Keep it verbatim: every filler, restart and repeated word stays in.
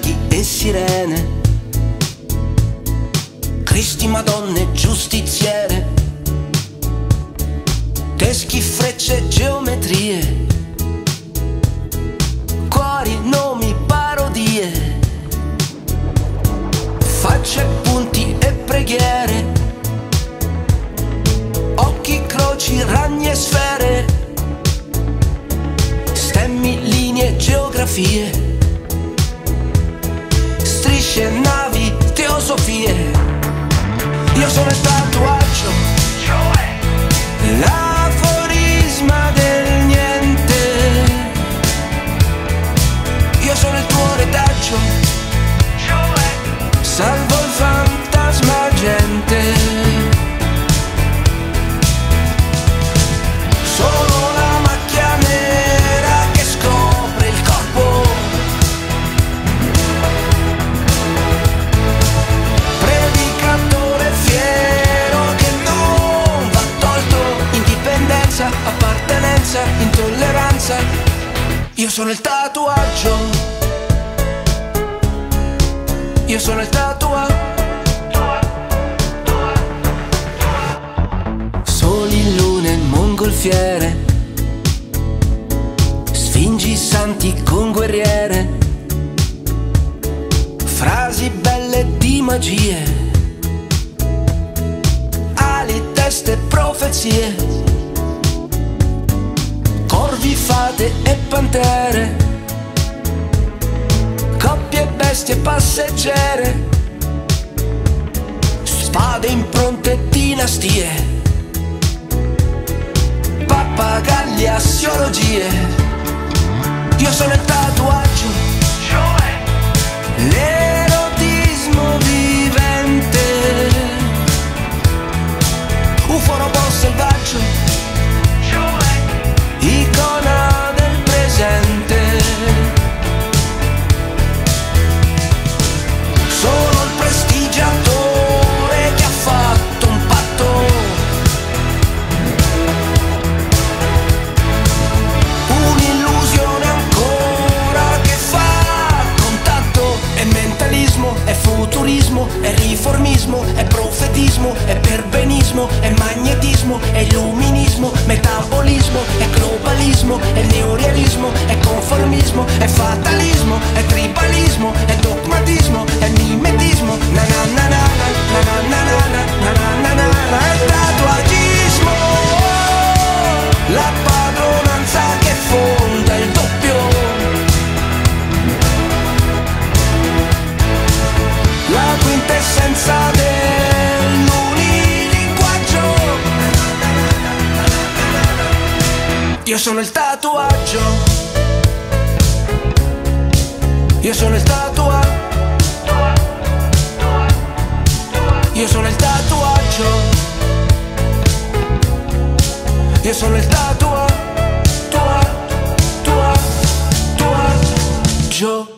draghi e sirene, Cristi, madonne, giustiziere, teschi, frecce, geometrie, cuori, nomi, parodie, facce, punti e preghiere, occhi, croci, ragni e sfere, stemmi, linee, geografie, strisce, navi, teosofie. Io sono il tatuaggio, cioè l'aforisma del niente. Io sono il tuo retaggio, cioè salvo il fantasma gente. Sono la macchia nera che scopre il corpo, predicatore fiero che non va tolto, indipendenza, appartenenza, intolleranza. Io sono il tatuaggio, io sono il tatuaggio. Soli, lune, mongolfiere, sfingi santi con guerriere, frasi belle di magie, ali, teste, profezie, corvi, fate e pantere, coppie, bestie, passeggere, spade, impronte, dinastie, pappagalli, assiologie. Io sono il tatuaggio, cioè l'erotismo vivente, uforobo selvaggio, cioè icona del presente. Sono il prestigiatore che ha fatto un patto, un'illusione ancora che fa contatto. È mentalismo, è futurismo, è riformismo, è profetismo, è perbenismo, è magnetismo, è illuminismo, metabolismo, è globalismo, è neorealismo, è conformismo, è fatalismo, è tribalismo, è dogmatismo, è mimetismo, na na na na na na na na na na na na, è tatuagismo, la padronanza che fonda il doppio, la quintessenza dell'unilinguaggio. Io sono il tatuaggio, io sono il tatuaggio, io sono il tatuaggio, io sono il tatuaggio, tatuaggio.